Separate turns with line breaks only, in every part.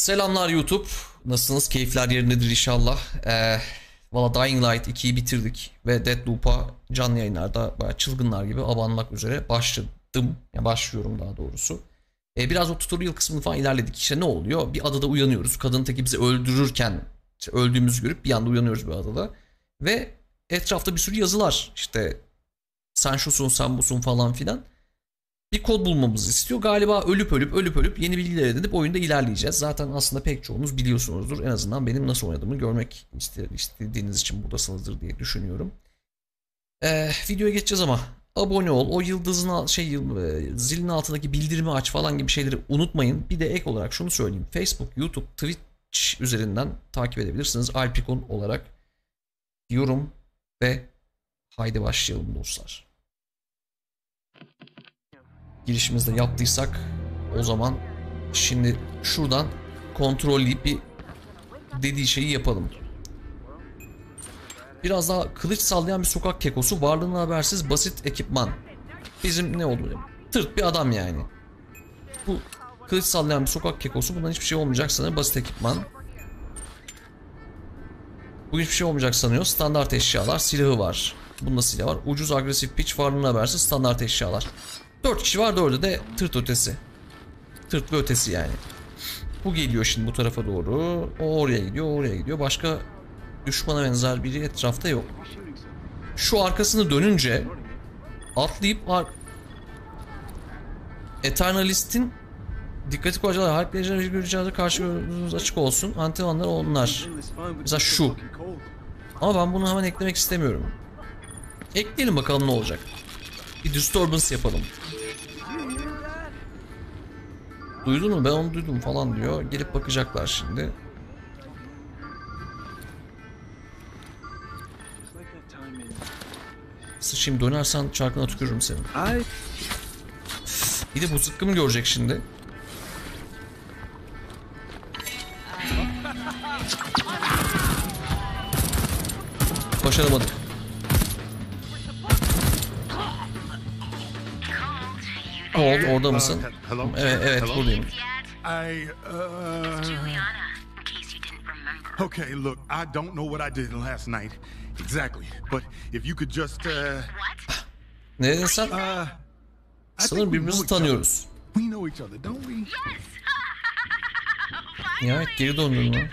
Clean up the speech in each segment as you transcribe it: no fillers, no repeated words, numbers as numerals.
Selamlar YouTube. Nasılsınız? Keyifler yerindedir inşallah. Valla Dying Light 2'yi bitirdik ve Deathloop'a canlı yayınlarda bayağı çılgınlar gibi abanmak üzere başladım. Yani başlıyorum daha doğrusu. Biraz o tutorial kısmını falan ilerledik. İşte ne oluyor? Bir adada uyanıyoruz. Kadın teki bizi öldürürken işte öldüğümüzü görüp bir anda uyanıyoruz bir adada. Ve etrafta bir sürü yazılar. İşte sen şusun sen busun falan filan. Bir kod bulmamızı istiyor. Galiba ölüp yeni bilgiler edinip oyunda ilerleyeceğiz. Zaten aslında pek çoğunuz biliyorsunuzdur. En azından benim nasıl oynadığımı görmek istediğiniz için buradasınızdır diye düşünüyorum. Videoya geçeceğiz ama abone ol, o yıldızın zilin altındaki bildirimi aç falan gibi şeyleri unutmayın. Bir de ek olarak şunu söyleyeyim. Facebook, YouTube, Twitch üzerinden takip edebilirsiniz. Alpikon olarak diyorum ve haydi başlayalım dostlar. Girişimizde yaptıysak o zaman şimdi şuradan kontrolleyip bir dediği şeyi yapalım. Biraz daha kılıç sallayan bir sokak kekosu, varlığına habersiz basit ekipman. Bizim ne oldu? Tırt bir adam yani. Bu kılıç sallayan bir sokak kekosu, bundan hiçbir şey olmayacak sanıyor, basit ekipman. Bu hiçbir şey olmayacak sanıyor. Standart eşyalar, silahı var. Bunda silah var. Ucuz agresif piç, varlığına habersiz standart eşyalar. 4 kişi var, 4'ü de tırt ötesi. Tırt ve ötesi yani. Bu geliyor şimdi bu tarafa doğru. O oraya gidiyor, o oraya gidiyor. Başka düşmana benzer biri etrafta yok. Şu arkasını dönünce atlayıp Eternalist'in dikkati kocalar. Harplayıcılar göreceğiniz karşı gözünüz açık olsun. Antivanlar onlar. Mesela şu. Ama ben bunu hemen eklemek istemiyorum. Ekleyelim bakalım ne olacak. Bir disturbance yapalım. Duydun mu? Ben onu duydum falan diyor. Gelip bakacaklar şimdi. Sıçayım, dönersen çarkına tükürürüm seni. Bir de bu zıkkımı görecek şimdi. Başaramadık. Orada mısın? Evet buradayım.
Okay, look, I don't know what I did last night exactly, but if you could just
Ne dedin sen? Sanırım birbirimizi tanıyoruz.
We know each other, don't we?
Nihayet geri döndün mü?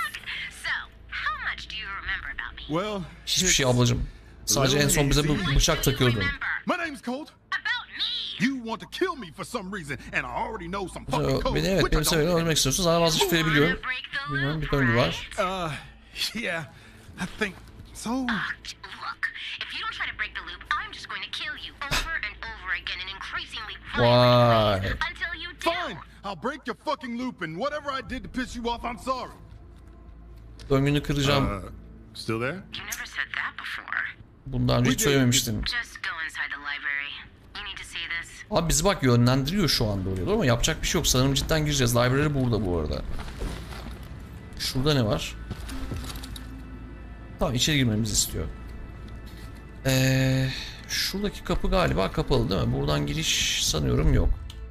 Well,
Hiçbir şey ablacığım. Sadece en son bize bir bıçak takıyordun.
My name's Colt. You want to kill me for some reason and I already know some fucking code.
Benim sebeple öldürmek istiyorsun. Sana vazgeçip verebiliyorum. Bilmiyorum, bir döngü var.
Yeah, I think so.
Look, if you don't try to break the loop, I'm just going to kill you over and over again in increasingly violent ways until you do.
Fine, I'll break your fucking loop and whatever I did to piss you off, I'm sorry.
Döngünü kıracağım.
Still there?
You never said that before.
Bundan önce hiç söylememiştin.
Just go inside the library. You need to see this.
Abi bizi bak yönlendiriyor şu anda oraya doğru ama yapacak bir şey yok. Sanırım cidden gireceğiz. Library burada bu arada. Şurada ne var? Tamam, içeri girmemizi istiyor. Şuradaki kapı galiba kapalı değil mi? Buradan giriş sanıyorum yok.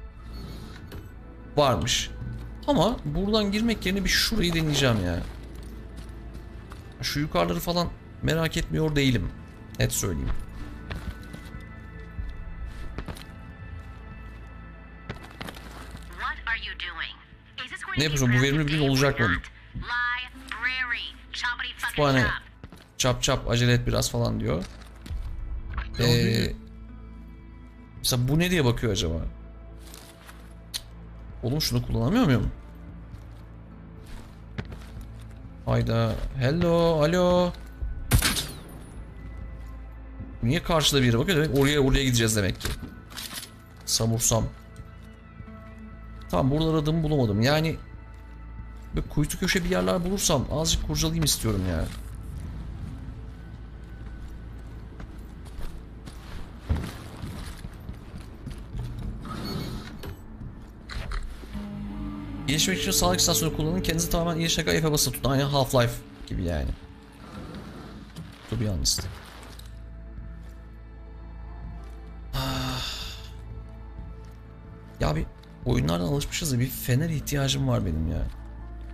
Varmış. Ama buradan girmek yerine bir şurayı deneyeceğim ya. Şu yukarıları falan merak etmiyor değilim. Net söyleyeyim. Ne yapıyorsun? Bu verimli bir gün olacak mı? Kütüphane. Çap çap acele et biraz falan diyor. Mesela bu ne diye bakıyor acaba? Oğlum şunu kullanamıyor muyum? Hayda. Hello. Alo. Niye karşıda bir yere bakıyor? Demek oraya gideceğiz demek ki. Samursam. Tamam, burada aradığımı bulamadım. Yani böyle kuytu köşe bir yerler bulursam azıcık kurcalayayım istiyorum ya. İyileşmek için sağlık istasyonu kullanın. Kendinizi tamamen iyileşene kadar F'e basılı tutun. Aynı Half-Life gibi yani. To be honest. Ya bir oyunlardan alışmışız da bir fener ihtiyacım var benim ya.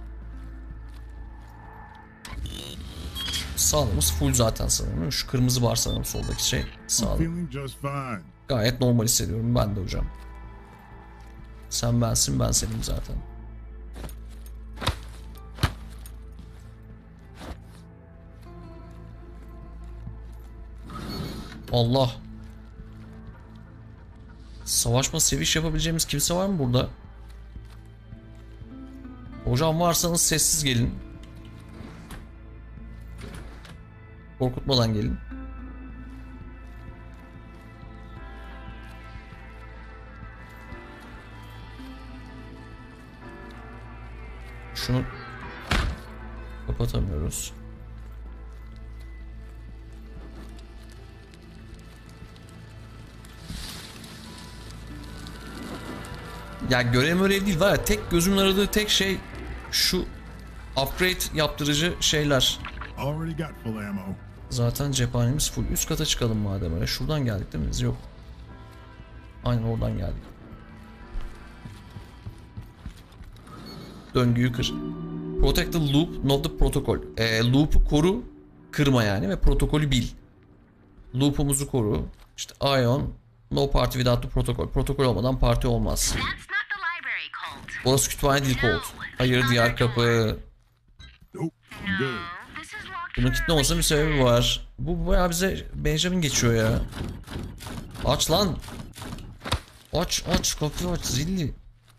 Sağlığımız full zaten sanırım. Şu kırmızı bar sanırım soldaki şey.
I'm
Sağlık.
feeling just fine.
Gayet normal hissediyorum ben de hocam. Sen bensin, ben senim zaten. Allah. Savaşma, seviş yapabileceğimiz kimse var mı burada? Hocam varsanız sessiz gelin. Korkutmadan gelin. Şunu kapatamıyoruz. Ya görev değil var ya, tek gözümün aradığı tek şey şu upgrade yaptırıcı şeyler.
Already got full ammo.
Zaten cephanemiz full. Üst kata çıkalım madem öyle. Şuradan geldik değil mi biz? Yok. Aynen oradan geldik. Döngüyü kır. Protect the loop, not the protocol. Loop'u koru, kırma yani ve protokolü bil. Loop'umuzu koru. İşte Ion, no party without the protocol. Protokol olmadan parti olmaz.
That's not the library, Colt.
Burası kütüphane değil Colt. Hayır, diğer kapı.
Nope, I'm good.
This is locked.
Bunun kilitli olmasının bir sebebi var. Bu bayağı bize Benjamin geçiyor ya. Aç lan. Aç kapıyı aç zilli.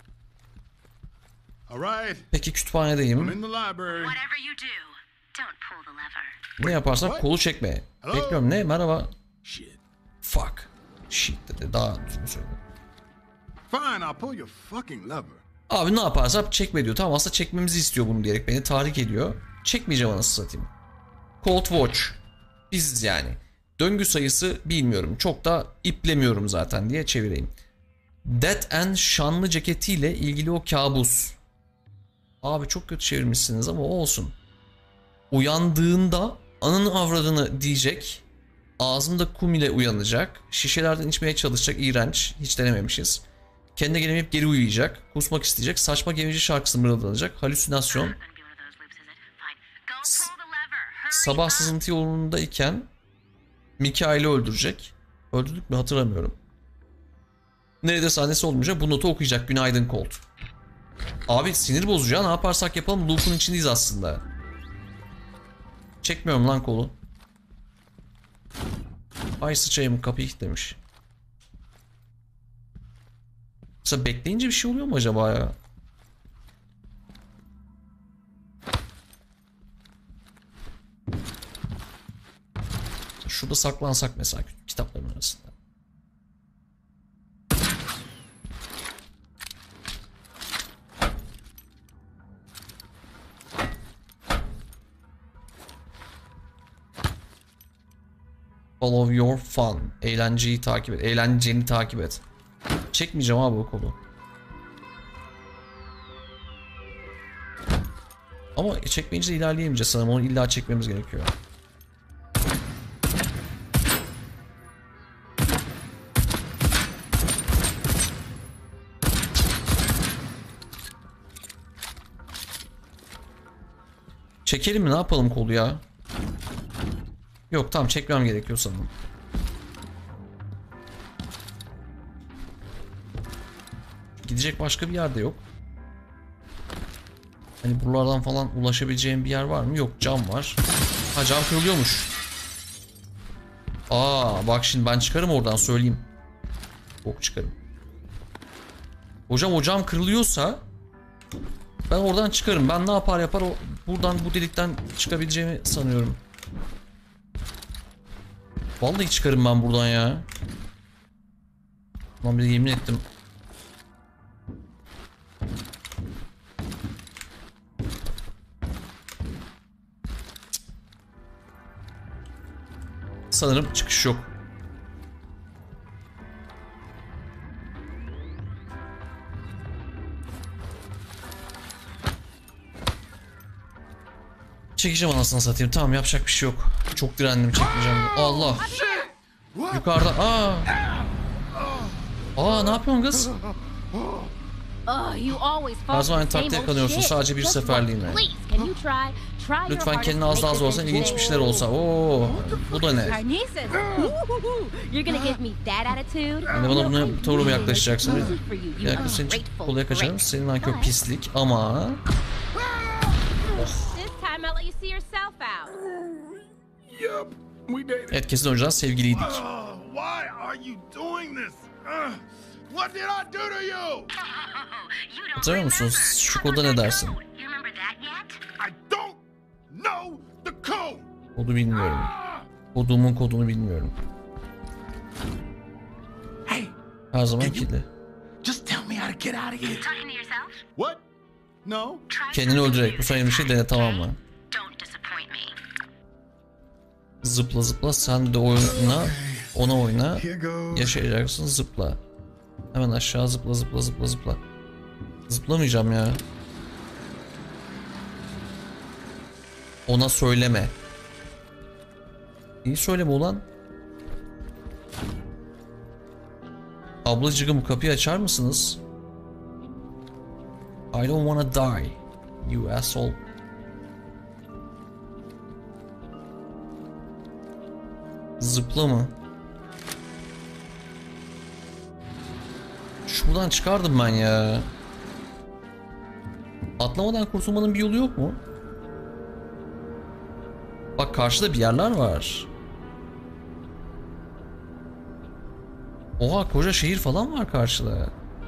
All right,
Peki
I'm
kütüphanedeyim.
in the library.
Whatever you do, don't pull the lever.
Ne yaparsam kolu çekme. Bekliyorum ne? Merhaba.
Shit.
Fuck. Shit dedi. Daha düzgün söyledi.
Fine, I'll pull your fucking lever.
Abi ne yaparsam çekme diyor. Tamam, aslında çekmemizi istiyor bunu diyerek beni tahrik ediyor. Çekmeyeceğim anasını satayım. Cold Watch. Biziz yani. Döngü sayısı bilmiyorum. Çok da iplemiyorum zaten diye çevireyim. Death and şanlı ceketiyle ilgili o kabus. Abi çok kötü çevirmişsiniz ama olsun. Uyandığında ananı avradını diyecek. Ağzında kum ile uyanacak. Şişelerden içmeye çalışacak. İğrenç. Hiç denememişiz. Kendine gelemeyip geri uyuyacak. Kusmak isteyecek. Saçma gemici şarkısı mırıldanacak. Halüsinasyon.
Not gonna be one of those loops, is it? Fine. Go pull the lever. Hurry
Sabah
up.
sızıntı yolundayken Mikail'i öldürecek. Öldürdük mü hatırlamıyorum. Nerede sahnesi olmayacak. Bu notu okuyacak. Günaydın Colt. Abi sinir bozucu ya. Ne yaparsak yapalım. Loop'un içindeyiz aslında. Çekmiyorum lan kolu. Ay sıçayım, kapıyı kilitlemiş. Mesela bekleyince bir şey oluyor mu acaba ya? Şurada saklansak mesela kitapların arasında. Follow your fun. Eğlenceyi takip et. Eğlenceni takip et. Çekmeyeceğim abi o kolu. Ama çekmeyince de ilerleyemeyeceğiz sanırım. Onu illa çekmemiz gerekiyor. Çekelim mi? Ne yapalım kolu ya? Yok tamam, çekmem gerekiyor sanırım. Gidecek başka bir yerde yok. Hani buralardan falan ulaşabileceğim bir yer var mı? Yok, cam var. Ha, cam kırılıyormuş. Aa bak şimdi ben çıkarım oradan, söyleyeyim. Bok çıkarım. Hocam o cam kırılıyorsa ben oradan çıkarım. Ben ne yapar yapar o buradan, bu delikten çıkabileceğimi sanıyorum. Vallahi çıkarım ben buradan ya. Lan bir de yemin ettim. Sanırım çıkış yok. Çekeceğim anasını satayım. Tamam, yapacak bir şey yok. Çok direndim, çekmeyeceğim. Allah. Yukarıda. Aa ne yapıyorsun kız? Her zaman taktiğe kanıyorsun sadece bir seferliğine. Lütfen kendini az daha zorlasan ilginç bir şeyler olsa. Oo, bu da ne? Yani bana bunu doğru mu yaklaşacaksın? Yaklaşık seni kolaya kaçarım. Senin nankör pislik ama... Evet, kesin önceden sevgiliydik.
Why are you doing this? What did I do to you?
Hatırlıyor musunuz? Şu koda ne dersin?
I don't know the code.
Kodu bilmiyorum. Kodumun kodunu bilmiyorum.
Hey,
Her zaman kilitli.
just tell me how to get out of here.
Talking to yourself?
What? No.
Kendini öldürerek bu sayın bir şey dene, tamam mı?
Don't disappoint me.
Zıpla zıpla, sen de oyna, ona oyna.
Here goes.
Yaşayacaksın, zıpla. Hemen aşağı zıpla zıpla zıpla zıpla. Zıplamayacağım ya. Ona söyleme. İyi söyleme ulan. Ablacığım, bu kapıyı açar mısınız? I don't wanna die, you asshole. Zıpla mı? Şuradan çıkardım ben ya. Atlamadan kurtulmanın bir yolu yok mu? Bak, karşıda bir yerler var. Oha, koca şehir falan var karşıda.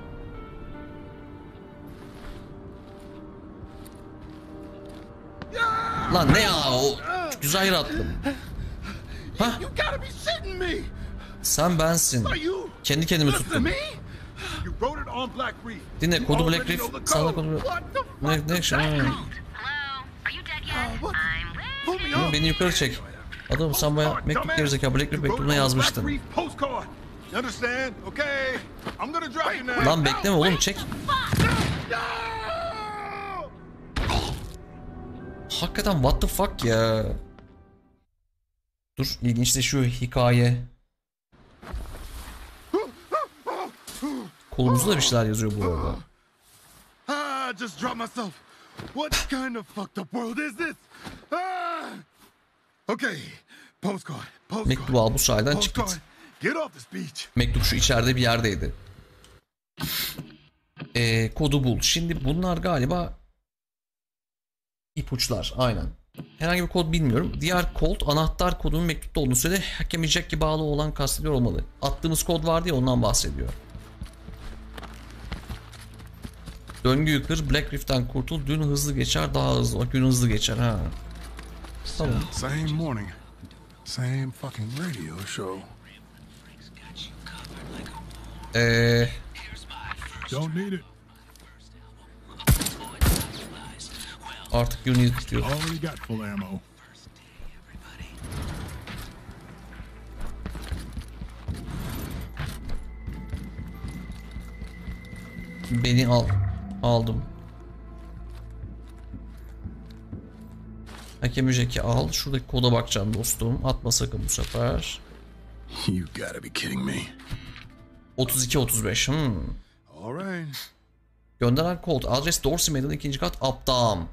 Lan ne ya o? Güzel yere attım. Hah,
You gotta be shitting me.
sen bensin.
Are you?
Kendi kendimi
Listen to
tuttum.
me. You wrote it on Black Reef.
Dinle,
You
kodu Black
already
Reef,
know the
sana
code.
kodu...
What the fuck?
Ne
was
şey?
that?
Hello? Are you dead yet?
What?
I'm
Pull me
waiting.
up.
Beni yukarı çek. Adamım, sen baya mektup gerizekalı Black Reef mektubuna yazmıştın.
Black Reef postcard. You understand? Okay. I'm gonna drop you now.
Lan bekleme oğlum, çek.
No!
Hakikaten what the fuck ya. Dur, ilginçleşiyor hikaye. Kolumuzda da bir şeyler yazıyor bu arada.
I just dropped myself. What kind of fucked up world is this? Okay. Postcard. Postcard.
Mektubu al, bu sahilden çık
Postcard.
git.
Get off this beach.
Mektup şu içeride bir yerdeydi. Kodu bul. Şimdi bunlar galiba ipuçlar. Aynen. Herhangi bir kod bilmiyorum. Diğer kod anahtar kodunun mektupta olduğunu söyledi. Hakemi Jack'e bağlı olan kastediyor olmalı. Attığımız kod vardı ya, ondan bahsediyor. Döngüyü kır, Black Reef'ten kurtul. Dün hızlı geçer, daha hızlı. O gün hızlı geçer ha. Tamam.
Same morning. Same fucking radio show. Don't need it.
Artık unit diyor.
Already got full ammo.
Beni al. Aldım. Hakem Jack'i al. Şuradaki koda bakacağım dostum. Atma sakın bu sefer.
You gotta be kidding me.
32-35.
Alright.
Gönderen kod. Adres Dorsey Meydanı 2. kat Uptown.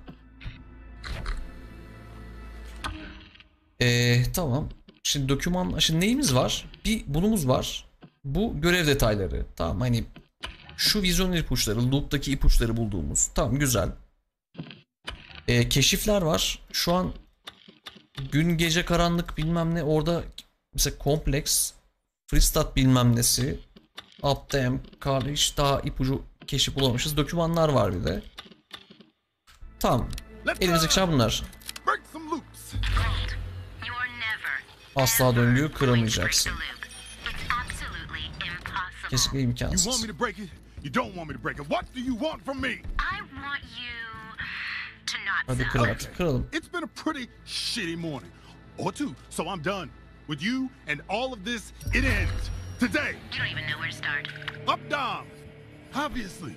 Tamam. Şimdi doküman... Şimdi neyimiz var? Bir bunumuz var. Bu görev detayları. Tamam, hani şu vizyon ipuçları, loop'taki ipuçları bulduğumuz. Tamam, güzel. Keşifler var. Şu an gün gece karanlık bilmem ne, orada mesela kompleks, freestat bilmem nesi, Uptown, hiç daha ipucu keşif bulamamışız. Dokümanlar var bir de. Tamam. Elimizdeki şey bunlar.
Break some loops.
You're never
Asla döngüyü kıramayacaksın.
the loop. It's absolutely impossible.
Kesinlikle
You want
imkansız.
me to break it? You don't want me to break it. What do you want from me?
I want you to not
Hadi
sound
kır artık, kıralım.
It's been a pretty shitty morning. Or two. So I'm done. With you and all of this, it ends. Today.
You don't even know where to start.
Up down. Obviously.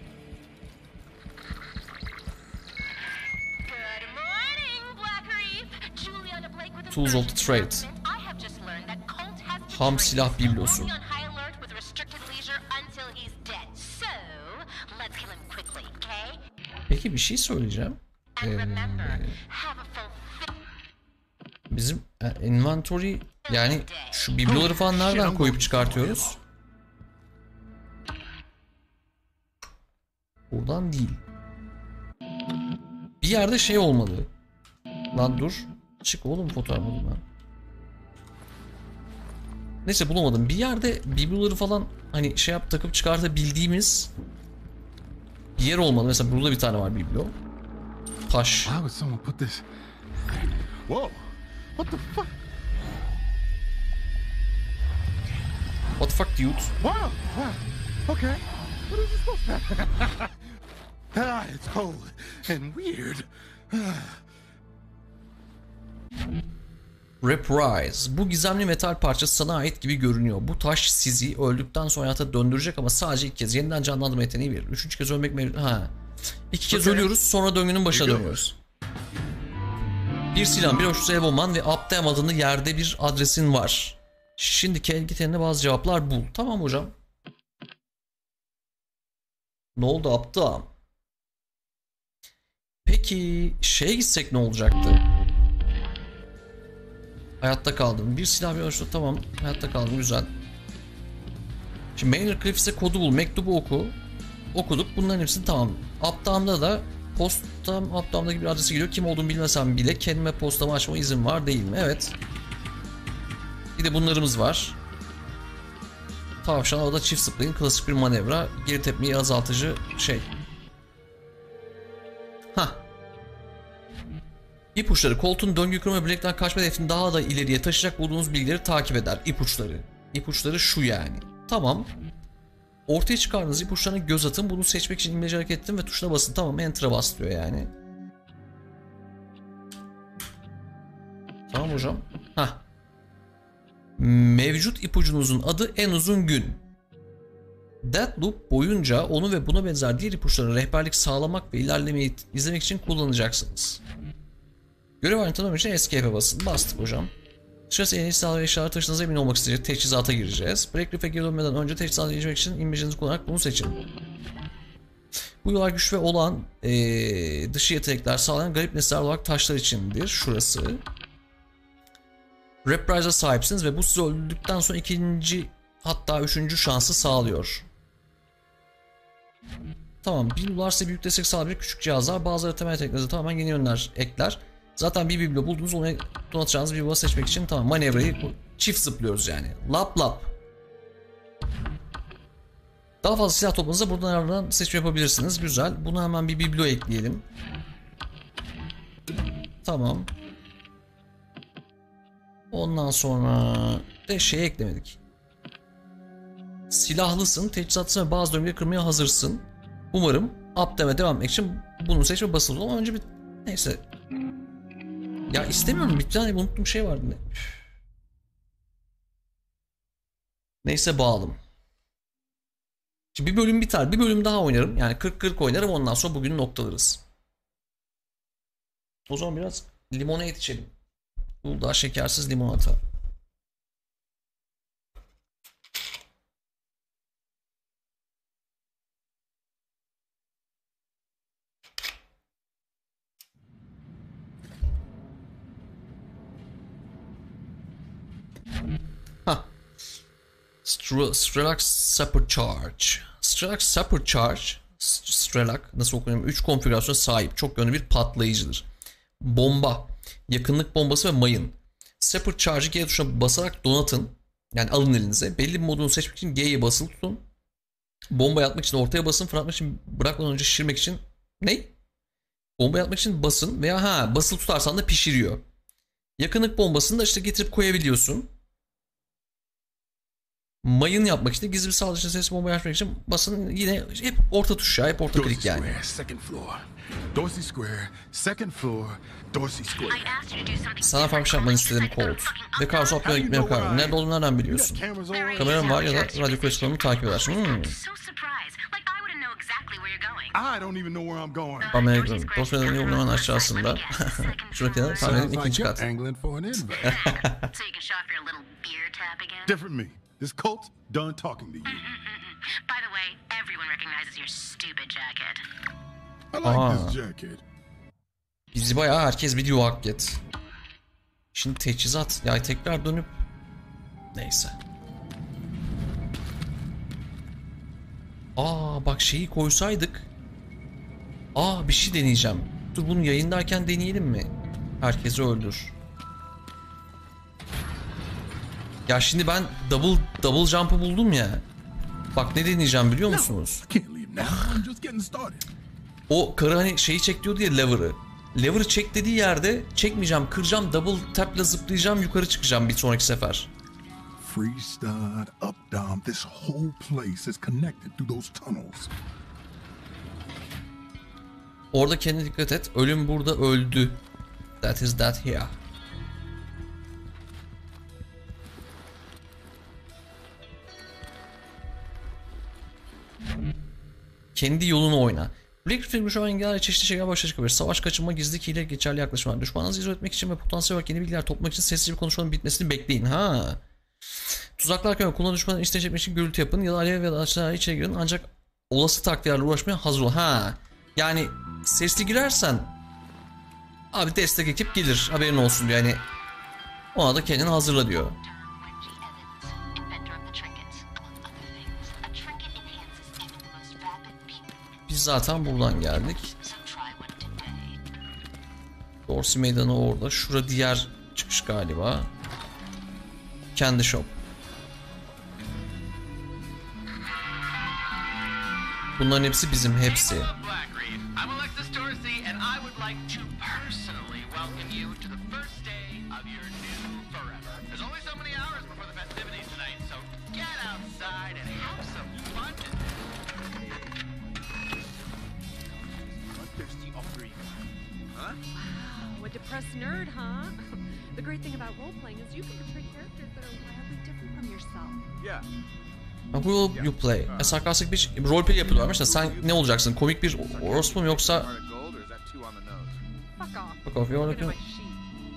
Good morning, Black Reef. Juliana Blake with
Tools of the Trade.
I have just learned that Colt has been
Ham
trained.
silah biblosu.
Only on high alert with restricted leisure until he's dead. So, let's kill him quickly
Peki bir şey söyleyeceğim. Bizim inventory, yani şu bibloları falan nereden koyup çıkartıyoruz? Buradan değil. Bir yerde şey olmalı. Lan dur. Çık oğlum fotoğrafımı ben. Neyse bulamadım. Bir yerde bibloları falan hani şey yap takıp çıkartabildiğimiz bir yer olmalı. Mesela burada bir tane var biblo. Taş.
Why would someone put this? Whoa! What the fuck?
What the fuck dude?
Wow! Wow! Okay. What is this supposed to? Ah, it's cold and weird.
Reprise. Bu gizemli metal parçası sana ait gibi görünüyor. Bu taş sizi öldükten sonra hayata döndürecek ama sadece ilk kez. Yeniden canlandırma yeteneği verir. Üçüncü kez ölmek mevcut. Ha. İki kez ölüyoruz, sonra döngünün başına dönüyoruz. Bir silah, bir hoşsuz ev olman ve Aptem adında yerde bir adresin var. Şimdi git bazı cevaplar bul. Tamam hocam. Ne oldu Aptem? Peki şeye gitsek ne olacaktı? Hayatta kaldım. Bir silah, bir hoşsuz. Tamam. Hayatta kaldım. Güzel. Şimdi Maynard Cliffs'e kodu bul. Mektubu oku. Okuduk. Bunların hepsini tamam. Aptem'da da Aptem'daki bir adresi geliyor. Kim olduğunu bilmesem bile kendime postamı açma izin var değil mi? Evet. Bir de bunlarımız var. Tavşan, o da çift zıplayın. Klasik bir manevra. Geri tepmeyi azaltıcı şey. Hah. İpuçları. Koltuğun döngü kırma bilekten kaçma hedefini daha da ileriye taşıyacak bulduğunuz bilgileri takip eder. İpuçları. İpuçları şu yani. Tamam. Ortaya çıkardığınız ipuçlarına göz atın. Bunu seçmek için imleci hareket ettim ve tuşuna basın. Tamam, enter'a bas diyor yani. Tamam hocam. Hah. Mevcut ipucunuzun adı en uzun gün. Deathloop boyunca onu ve buna benzer diğer ipuçlarına rehberlik sağlamak ve ilerlemeyi izlemek için kullanacaksınız. Görev halini tanımak için Escape'e basın. Bastık hocam. Dışarısı en iyi silahlı eşyalar taşıdığınıza emin olmak isteyecek teçhizata gireceğiz. Break Reef'e geri dönmeden önce teçhizatı geçmek için imlecinizi kullanarak bunu seçin. Bu yollar güç ve olağan dışı yetenekler sağlayan garip nesneler olarak taşlar içindir. Şurası. Reprise'a sahipsiniz ve bu sizi öldükten sonra ikinci hatta üçüncü şansı sağlıyor. Tamam. Biblolar size büyük destek sağlayacak küçük cihazlar. Bazıları temel yeteneklerinize tamamen yeni yönler ekler. Zaten bir biblo buldunuz, onu donatacağınız bir biblo seçmek için tamam manevrayı çift zıplıyoruz yani. Lap lap. Daha fazla silah topladığınızda buradan aradan seçim yapabilirsiniz. Güzel. Buna hemen bir biblo ekleyelim. Tamam. Ondan sonra de şey eklemedik. Silahlısın, teçhizatlısın ve bazı döngüleri kırmaya hazırsın. Umarım Aptem'e devam etmek için bunu seçme basılı ama önce bir neyse. Ya istemiyorum, bir tane unuttuğum şey vardı. Neyse bağladım. Şimdi bir bölüm biter, bir bölüm daha oynarım. Yani 40-40 oynarım, ondan sonra bugünü noktalarız. O zaman biraz limonata içelim. Uludağ şekersiz limonata. Strelak Supercharge. Strelak Supercharge. Strelak nasıl okunuyor? 3 konfigürasyona sahip. Çok yönlü bir patlayıcıdır. Bomba, yakınlık bombası ve mayın. Supercharge'ı G tuşuna basarak donatın. Yani alın elinize. Belli bir modunu seçmek için G'ye basılı tutun. Bomba atmak için ortaya basın. Fırlatmak için bırakmadan önce şişirmek için ne? Bomba atmak için basın veya basılı tutarsan da pişiriyor. Yakınlık bombasını da işte getirip koyabiliyorsun. Mayın yapmak için gizli bir saldırı için sesli bombayı açmak için basın, yine hep orta tuş ya, hep orta klik yani.
Dorsey Square, second floor, Dorsey Square.
Sana farklı şey yapmanı istedim Colt. Ve Carlson Apne'ye gitmeye karar verdim. Nerede olduğunu nereden biliyorsun? Kameram var ya da radyo kulesini takip edersin.
I don't even know where I'm going.
Kameraya gidiyorum. Dosya'nın yolunun hemen aşağısında. Şuradaki de tahminin ikinci kat.
Different me. This cult done talking to you.
By the way, everyone recognizes your stupid jacket.
I like
Aha.
this jacket.
Bizi bayağı herkes biliyor Hakket. Şimdi teçhizat. Ya tekrar dönüp... Neyse. Aa bak şeyi koysaydık. Aa bir şey deneyeceğim. Dur bunu yayındayken deneyelim mi? Herkesi öldür. Ya şimdi ben double jump'ı buldum ya. Bak ne deneyeceğim biliyor musunuz?
I can't leave now. I'm just getting started.
O karı hani şeyi çek diyordu ya, lever'ı. Lever'ı çek dediği yerde çekmeyeceğim, kıracağım, double tap'la zıplayacağım, yukarı çıkacağım bir sonraki sefer.
Free stud, up down. This whole place is connected through those tunnels.
Orada kendine dikkat et. Ölüm burada öldü. That is that here. Kendi yolunu oyna. Black filmi şu an engellerle çeşitli şeyler başa çıkabilir. Savaş, kaçınma, gizlilik, hile, geçerli yaklaşımlar. Düşmanınızı izole etmek için ve potansiyel olarak yeni bilgiler toplamak için sessizce bir konuşmanın bitmesini bekleyin. Ha. Tuzaklarken kullanan düşmanın işten çekmek için gürültü yapın ya da alev ya da açılara içeri girin, ancak olası takviyelerle uğraşmaya hazır ol. Ha. Yani sesli girersen abi destek ekip gelir, haberin olsun diyor. Yani ona da kendini hazırla diyor. Biz zaten buradan geldik. Dorsey meydanı orada. Şura diğer çıkış galiba. Kendi shop. Bunların hepsi bizim, hepsi.
Wow, a depressed nerd, huh? The great thing about role-playing is you can portray characters that are wildly different from yourself.
Yeah.
Who will you play? Sarkastik bir roleplay yapıyorlarmış da sen ne olacaksın? Komik bir orospu mu yoksa...
Fuck off.
Fuck off, you're
Get in
looking...
my sheet.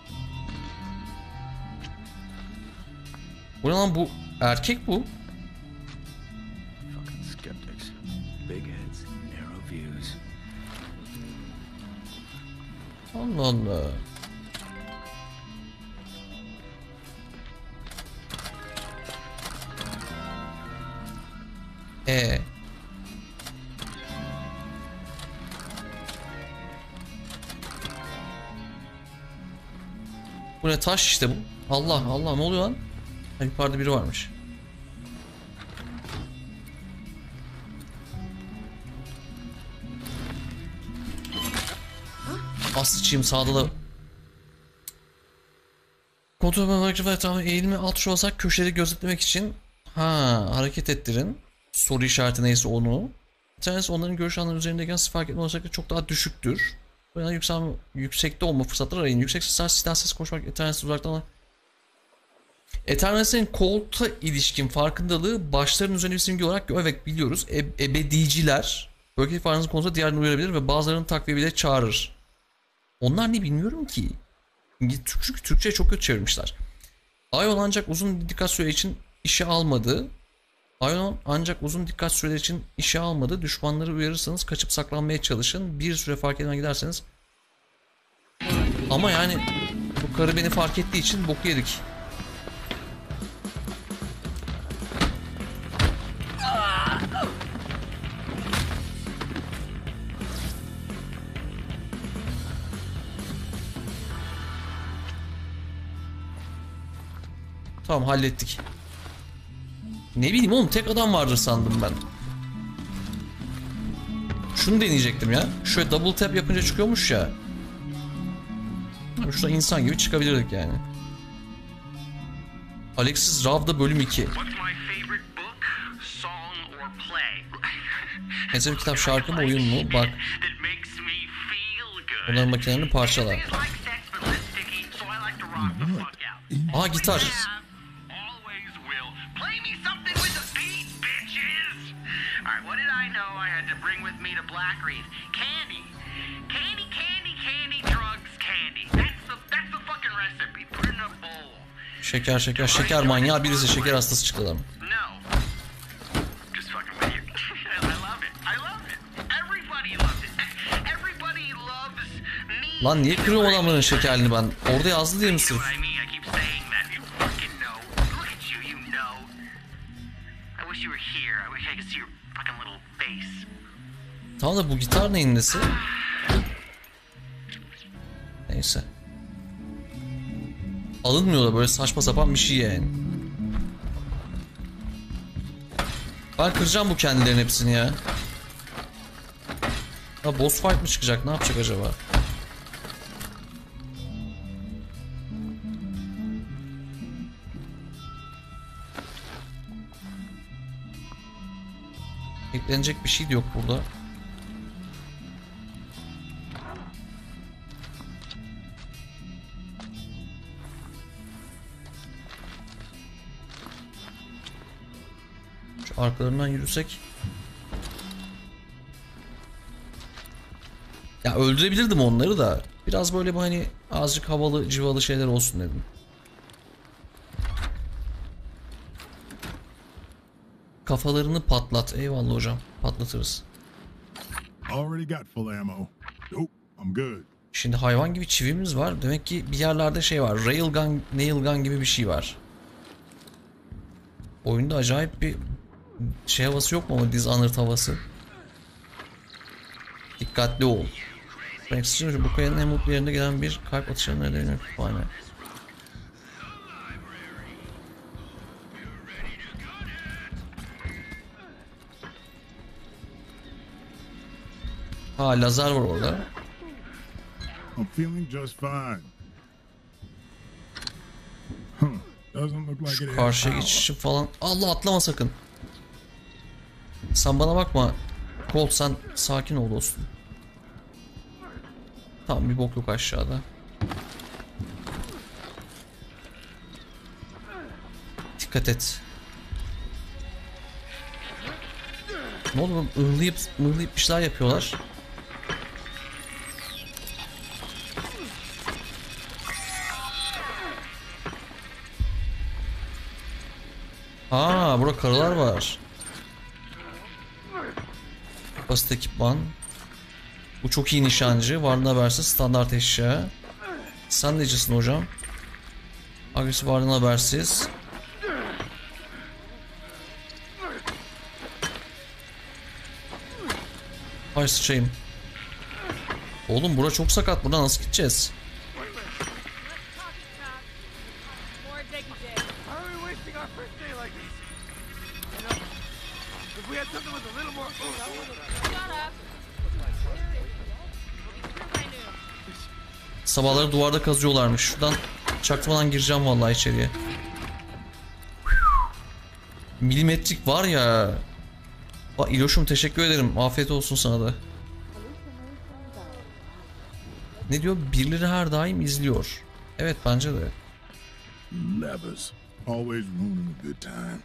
Bu ne lan, bu erkek bu?
Fucking skeptics. Big heads, narrow views.
Allah Allah. Bu ne, taş işte bu. Allah Allah, ne oluyor lan? Ha, yukarıda biri varmış. Aslıçıyım sağda da. Kontrol olarak etrafına eğilme alt tuşa basarak köşeleri gözetlemek için hareket ettirin. Soru işareti neyse onu. İnternet onların görüş alanları üzerindeyken siz fark etme olasılıkları çok daha düşüktür. Yani yüksekte olma fırsatları arayın. Yüksek sesler, silahsız koşmak, internetsiz uzaktan. Ethernet'in koltuğa ilişkin farkındalığı başların üzerine bir simge olarak evet biliyoruz. Ebediciler bölgedeki varlığınızın konusunda diğerini uyarabilir ve bazılarının takviye bile çağırır. Onlar ne bilmiyorum ki. Çünkü Türkçe'ye çok kötü çevirmişler. Ion ancak uzun dikkat süre için işe almadı. Düşmanları uyarırsanız kaçıp saklanmaya çalışın. Bir süre fark etmeden giderseniz. Ama yani bu karı beni fark ettiği için boku yedik. Tamam, hallettik. Ne bileyim oğlum, tek adam vardır sandım ben. Şunu deneyecektim ya. Şöyle double tap yapınca çıkıyormuş ya. Şurada insan gibi çıkabilirdik yani. Alexis Rav'da bölüm 2. En sevdiğim kitap, şarkı mı, oyun mu? Bak. Onların makinelerini parçala. Aa, gitar. Şeker manyağı birisi, şeker hastası çıktı adam. Lan niye kırıyorum adamların şekerini ben? Orada yazdı diye mi sırf?
What I mean, I keep saying that. You fucking know. Look at you, you know. I wish you were here. I wish I could see your fucking little face.
Tamam da bu gitar neyin nesi? Neyse. Alınmıyor da böyle saçma sapan bir şey yani. Ben kıracağım bu kendilerin hepsini ya. Ha, boss fight mı çıkacak? Ne yapacak acaba? Eklenecek bir şey de yok burada. Şu arkalarından yürüsek. Ya öldürebilirdim onları da. Biraz böyle bu hani azıcık havalı civalı şeyler olsun dedim. Kafalarını patlat. Eyvallah hocam. Patlatırız.
Already got full ammo. Nope, I'm good.
Şimdi hayvan gibi çivimiz var. Demek ki bir yerlerde şey var. Railgun, nailgun gibi bir şey var. Oyunda acayip bir şey havası yok mu ama Dishonored havası? Dikkatli ol. Frank bu kayanın en mutlu yerinde gelen bir kalp atışlarına nedeniyle kütüphane. Ha, lazer var orada.
I'm feeling just fine. Huh. Doesn't look like it has
Karşıya
power.
geçişi falan. Allah, atlama sakın. Sen bana bakma. Colt, sen sakin ol dostum. Tamam, bir bok yok aşağıda. Dikkat et. Ne oldu? Ihlayıp bir şeyler yapıyorlar. Aa, burada karılar var. Basit ekipman. Bu çok iyi nişancı. Varlığına habersiz standart eşya. Sen necisin hocam? Agresif, varlığına habersiz. Ay sıçayım. Oğlum bura çok sakat. Buradan nasıl gideceğiz?
More diggity.
Why are we wasting our first day like this? You know, if we had something with a little more oomph, I would've-
Shut up.
Sabahları duvarda kazıyorlarmış. Şuradan çaktırmadan gireceğim vallahi içeriye. Milimetrik var ya. Bak İloş'um, teşekkür ederim. Afiyet olsun sana da. Ne diyor? Birileri her daim izliyor. Evet, bence de.
Levers. Always ruining a good time.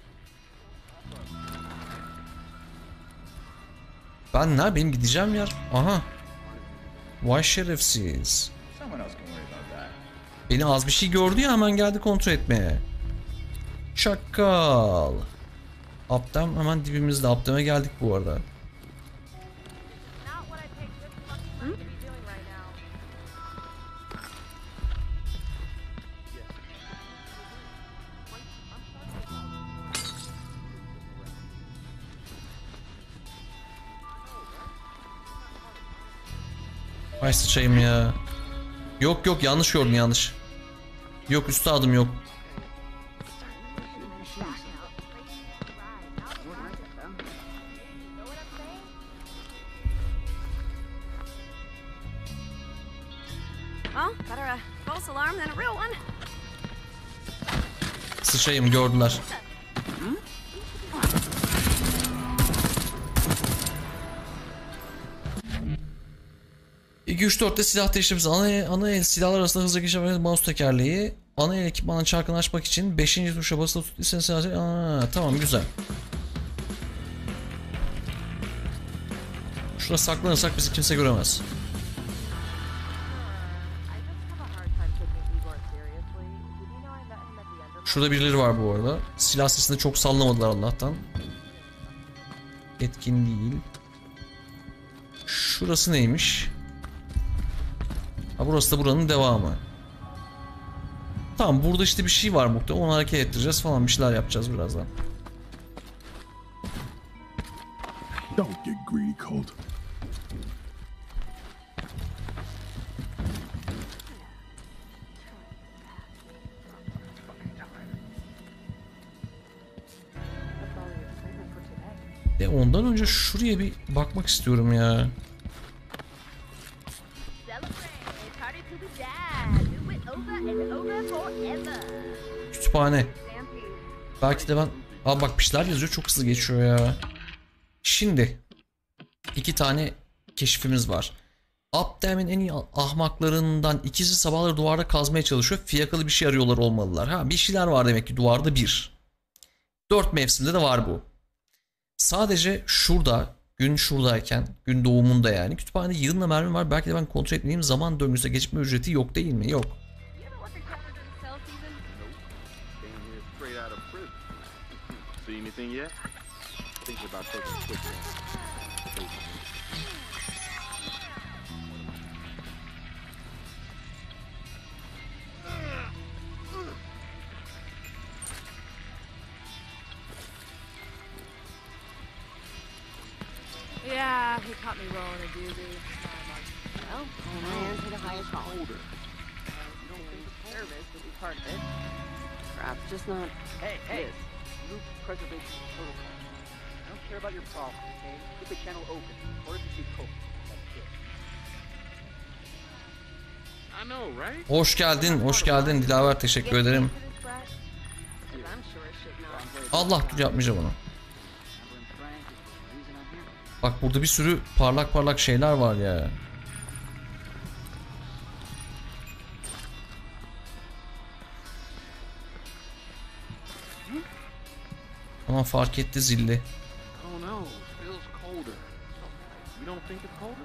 Ben ne? Benim gideceğim yer. Aha. Vay şerefsiz. Beni az bir şey gördü ya, hemen geldi kontrol etmeye. Çakal. Updam hemen dibimizde. Updam'a geldik bu arada.
Not what I paid this fucking money to be doing right now.
Ay sıçayım ya. Yok yok, yanlış gördüm, yanlış. Yok, üstadım yok.
Well, better a false alarm than a real one.
Sıçayım, gördüler. İki 3-4'te silah değiştirmesi. Ana el silahlar arasında hızlı geçebilen mouse tekerleği. Ana el ekipmanın çarkını açmak için 5. tuşa basılı tuttuysanız silah... Tamam, güzel. Şurada saklanırsak bizi kimse göremez. Şurada birileri var bu arada. Silah sesinde çok sallamadılar Allah'tan. Etkin değil. Şurası neymiş? Ha, burası da buranın devamı. Tamam, burada işte bir şey var muhtemelen. Onu hareket ettireceğiz falan, bir şeyler yapacağız birazdan.
Don't get greedy, Colt.
Ondan önce şuraya bir bakmak istiyorum ya. Kütüphane. Belki de ben... Aa bak, bir şeyler yazıyor, çok hızlı geçiyor ya. Şimdi 2 tane keşfimiz var. Updam'in en iyi ahmaklarından ikisi sabahları duvarda kazmaya çalışıyor. Fiyakalı bir şey arıyorlar olmalılar. Ha, bir şeyler var demek ki duvarda bir. 4 mevsimde de var bu. Sadece şurada, gün şuradayken, gün doğumunda yani kütüphanede yığınla mermi var. Belki de ben kontrol etmediğim zaman döngüsüne geçme ücreti yok değil mi? Yok.
Yeah, he caught me rolling a doozy. Well, man to the highest call. You don't think the service would be part of it? Perhaps just not.
Hey, loop preservation protocol. I don't care about your problems, okay? Keep the channel open. Or if you see Colt, that's it.
I know, right?
Hoş geldin, hoş geldin Dilaver, teşekkür ederim. Allah, dur yapmayacağım onu. Bak burada bir sürü parlak parlak şeyler var ya. Ama fark etti zilli.
Oh no, feels colder. You don't think it's colder?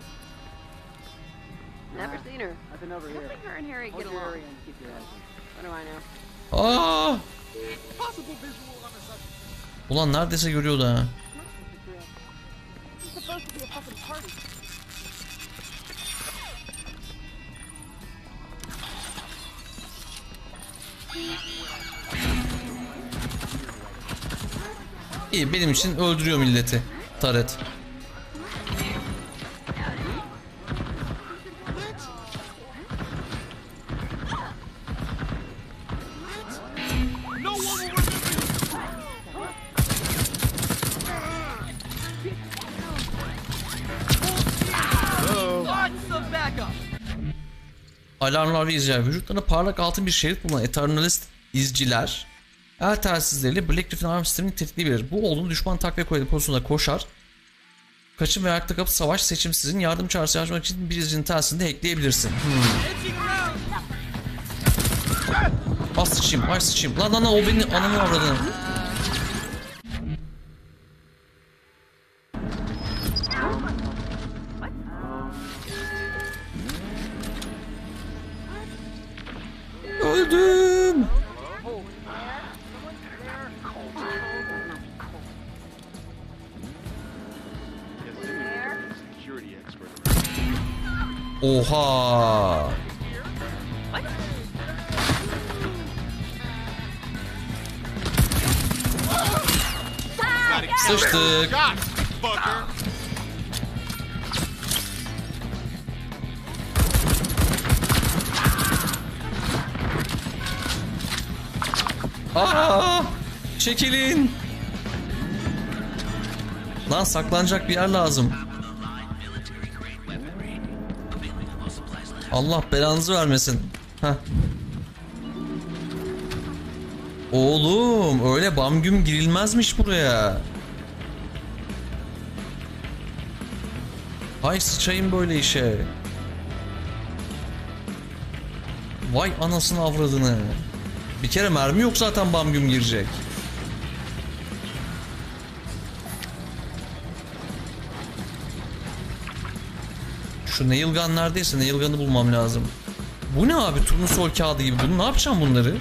Never seen her.
I've been over
I don't
here.
think her and Harry
Hold
get
your
along.
area and keep your eyes open.
What do I know?
Aa!
Possible visual on the subject.
Ulan neredeyse görüyordu ha.
It's supposed to be a fucking party.
İyi, benim için öldürüyor milleti Taret. Alarmlar ve izciler. Vücutlarında parlak altın bir şerit bulunan Eternalist izciler el telsizleriyle Black Rift'in alarm sistemini tetikleyebilir. Bu olduğunu düşman takviye koyduğu pozisyonda koşar. Kaçın ve ayakta kalıp savaş seçimsizin yardım çağrısı açmak için bir izcinin telsizini de ekleyebilirsin. Ay sıçayım, ay sıçayım. Lan o beni ananı avradını. Öldüm. Oha. Sıçtık. Aa! Çekilin. Lan saklanacak bir yer lazım. Allah belanızı vermesin. Heh. Oğlum öyle bam güm girilmezmiş buraya. Hay sıçayım böyle işe. Vay anasını avradını. Bir kere mermi yok zaten bam güm girecek. Şu nail gun neredeyse nail gun'ı bulmam lazım. Bu ne abi, turnusol kağıdı gibi, bunu ne yapacağım bunları?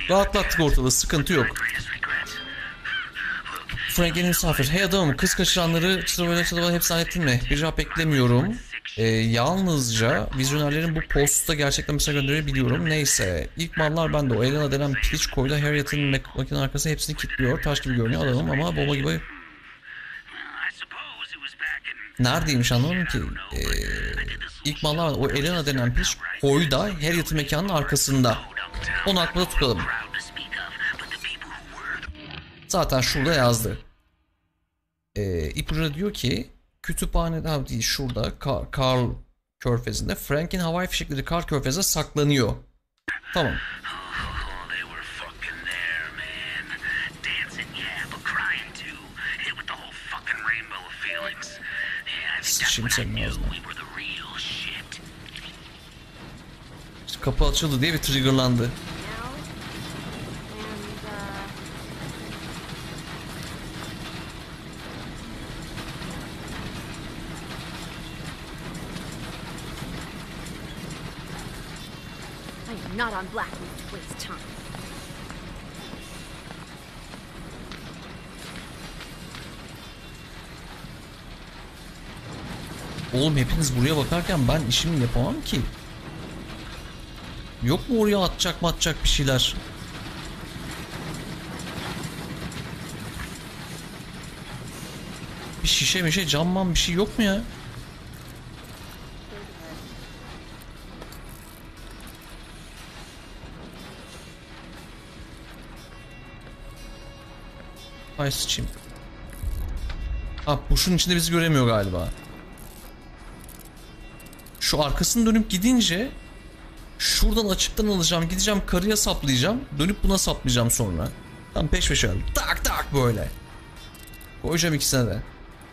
Rahatlattık ortalığı, sıkıntı yok. Frank'in misafir. Hey adamım, kız kaçıranları çıtır hepsini hallettin mi? Bir cevap beklemiyorum. Yalnızca vizyonerlerin bu posta gerçekten mesela gönderebiliyorum. Neyse. İlk mallar bende. O Elena denen piliç koyla Harriet'in makine arkası hepsini kilitliyor. Taş gibi görünüyor adamım ama bomba gibi. Neredeymiş anlamadım ki. İlk mallar o Elena denen piliç koyda Harriet'in mekanının arkasında. Onu aklımda tutalım. Zaten şurada yazdı. İpucuna diyor ki kütüphanede değil şurada Karl Körfezi'nde Frank'in havai fişekleri Karl Körfezi'ne saklanıyor. Tamam. Sıçayım senin ağzına. İşte kapı açıldı diye bir triggerlandı.
Not on Blackwing to waste time.
Oğlum hepiniz buraya bakarken ben işimi yapamam ki. Yok mu oraya atacak bir şeyler? Bir şişe camman bir şey yok mu ya? Ay sıçayım. Ha bu şunun içinde bizi göremiyor galiba. Şu arkasını dönüp gidince şuradan açıktan alacağım, gideceğim karıya saplayacağım, dönüp buna saplayacağım sonra. Tam peş peşe tak tak böyle. Koyacağım ikisine de.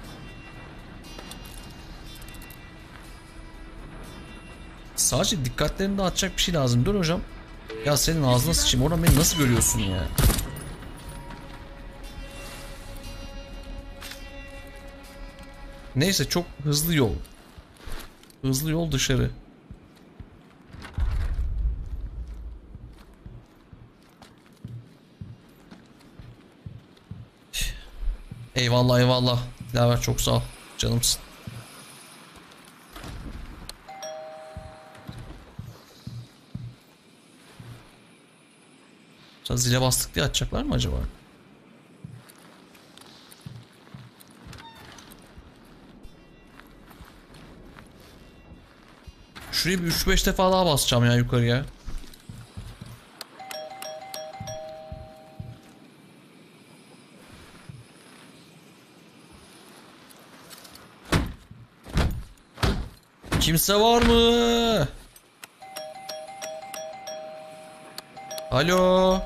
Sadece dikkatlerini dağıtacak bir şey lazım. Dur hocam. Ya senin ağzına sıçayım. Oradan beni nasıl görüyorsun ya? Neyse çok hızlı yol. Hızlı yol dışarı. Eyvallah eyvallah. Dilaver çok sağ ol. Canımsın. Zile bastık diye açacaklar mı acaba? Şuraya bir 3-5 defa daha basacağım ya yukarıya. Kimse var mı? Alo.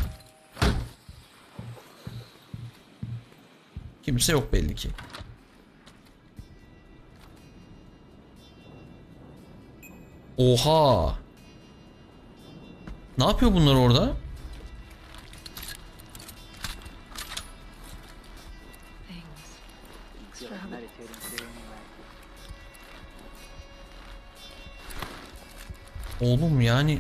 Kimse yok belli ki. Oha. Ne yapıyor bunlar orada? Oğlum yani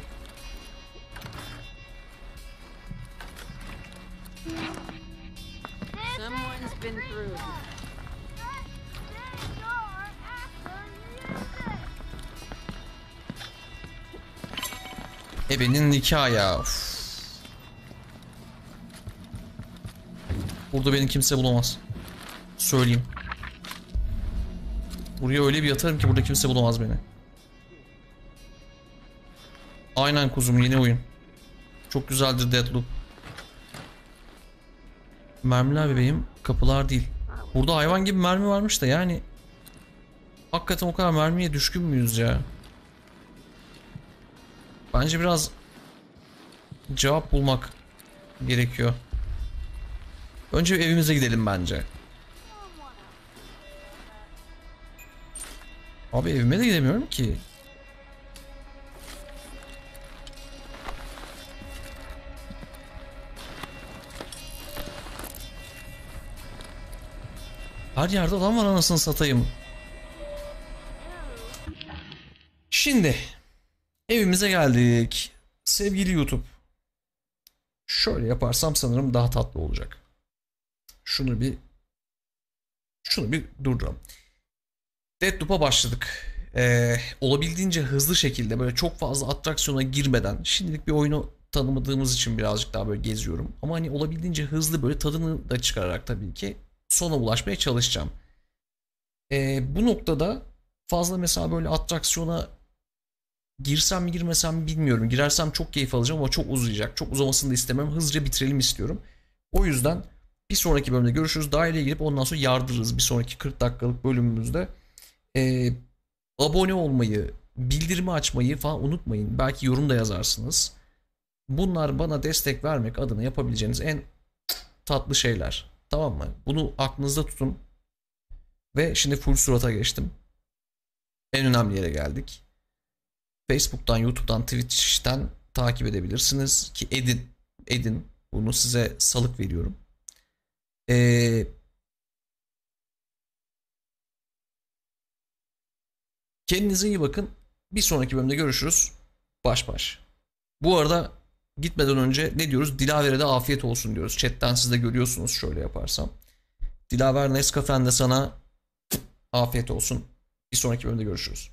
Someone's been through.
ebenin nikahı ya. Uf. Burada beni kimse bulamaz. Söyleyeyim. Buraya öyle bir yatarım ki burada kimse bulamaz beni. Aynen kuzum, yeni oyun. Çok güzeldir Deathloop. Mermiler bebeğim, kapılar değil. Burada hayvan gibi mermi varmış da yani. Hakikaten o kadar mermiye düşkün müyüz ya? Bence biraz cevap bulmak gerekiyor. Önce evimize gidelim bence. Abi evime de gidemiyorum ki. Her yerde adam var anasını satayım. Şimdi evimize geldik. Sevgili YouTube. Şöyle yaparsam sanırım daha tatlı olacak. Şunu bir durduralım. Deathloop'a başladık. Olabildiğince hızlı şekilde böyle çok fazla atraksiyona girmeden, şimdilik bir oyunu tanımadığımız için birazcık daha böyle geziyorum. Ama hani olabildiğince hızlı böyle tadını da çıkararak tabii ki sona ulaşmaya çalışacağım. Bu noktada fazla mesela böyle atraksiyona girsem mi girmesem mi bilmiyorum. Girersem çok keyif alacağım ama çok uzayacak. Çok uzamasını da istemem. Hızlıca bitirelim istiyorum. O yüzden bir sonraki bölümde görüşürüz. Daireye girip ondan sonra yardırırız. Bir sonraki 40 dakikalık bölümümüzde. Abone olmayı, bildirimi açmayı falan unutmayın. Belki yorum da yazarsınız. Bunlar bana destek vermek adına yapabileceğiniz en tatlı şeyler. Tamam mı? Bunu aklınızda tutun. Ve şimdi full surata geçtim. En önemli yere geldik. Facebook'tan, YouTube'dan, Twitch'ten takip edebilirsiniz. Ki edin. Bunu size salık veriyorum. Kendinize iyi bakın. Bir sonraki bölümde görüşürüz. Baş baş. Bu arada gitmeden önce ne diyoruz? Dilaver'e de afiyet olsun diyoruz. Chat'ten siz de görüyorsunuz şöyle yaparsam. Dilaver Nescafe'nde sana afiyet olsun. Bir sonraki bölümde görüşürüz.